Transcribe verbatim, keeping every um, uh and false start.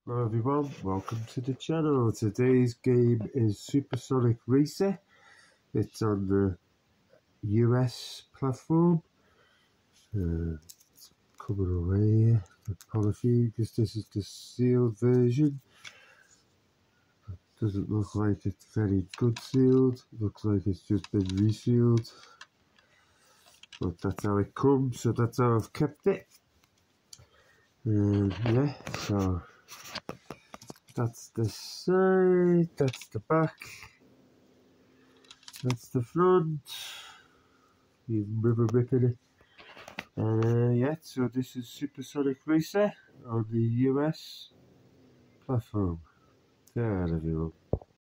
Hello everyone, welcome to the channel. Today's game is Supersonic Racer. It's on the U S platform. Uh, it's coming away here, apology, because this is the sealed version. Doesn't look like it's very good sealed, looks like it's just been resealed. But that's how it comes, so that's how I've kept it. Um, yeah, so that's the side, that's the back, that's the front. Even river ripping it. And uh, yeah, so this is Supersonic Racer on the U S platform. There, everyone.